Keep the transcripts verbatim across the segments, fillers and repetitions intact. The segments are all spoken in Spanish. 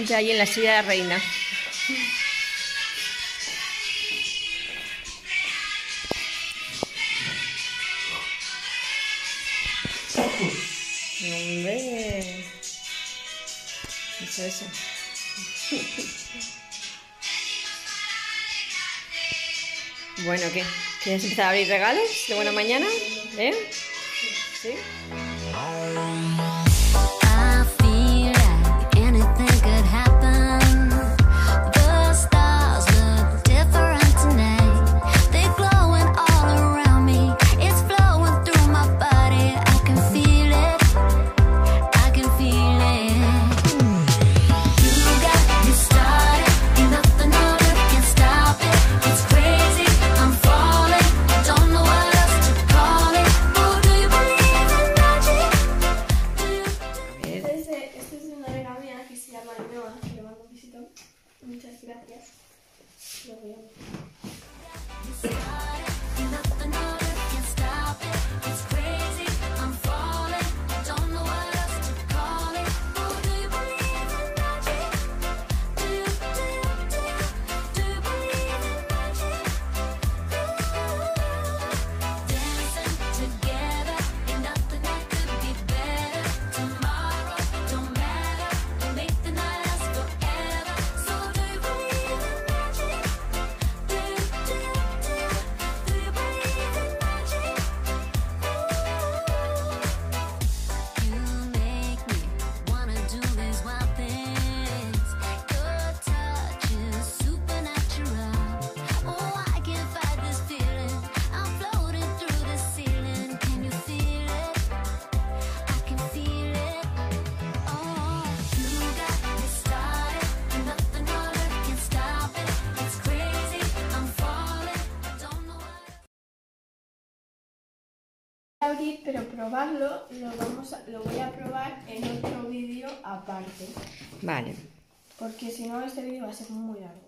Ya ahí en la silla de la reina. Hombre. Eso, eso. Bueno, ¿qué? ¿Quieres empezar a abrir regalos de buena mañana? ¿Eh? ¿Sí? Muchas gracias. Lo voy a ver. Abrir, pero probarlo lo, vamos a, lo voy a probar en otro vídeo aparte. Vale. Porque si no, este vídeo va a ser muy largo.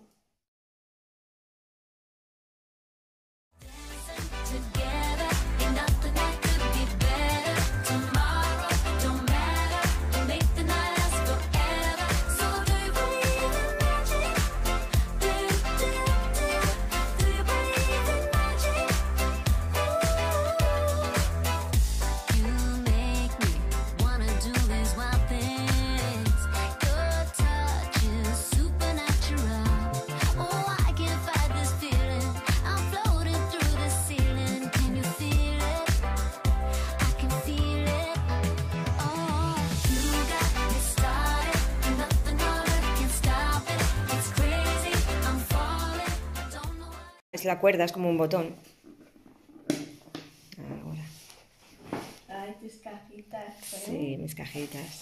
Es la cuerda, es como un botón. Ahora. Ay, tus cajitas, ¿eh? Sí, mis cajitas.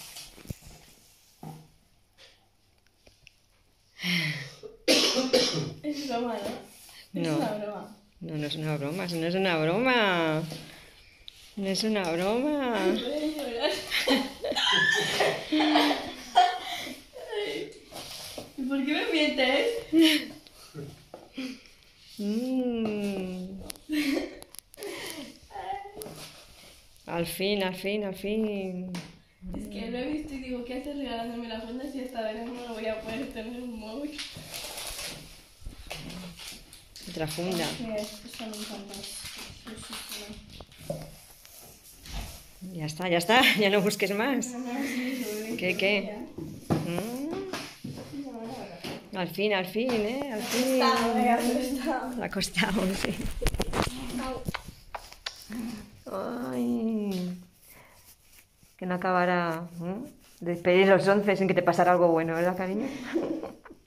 Es broma, ¿no? Es No. una broma. No, no es una broma, eso no es una broma. No es una broma. Voy a llorar. ¿Y por qué me mientes? Mm. Al fin, al fin, al fin. Es que lo he visto y digo, ¿qué haces regalándome la funda si esta vez no lo voy a poder tener un móvil? Otra funda. Sí, estos son encantados. Ya está, ya está, ya no busques más. No, no, sí, sí, ¿Qué, qué? Mm. Al fin, al fin, ¿eh? Al fin. Me ha costado. Me ha costado, sí. Ay. Que no acabará, ¿eh? Despedir los once sin que te pasara algo bueno, ¿verdad, cariño?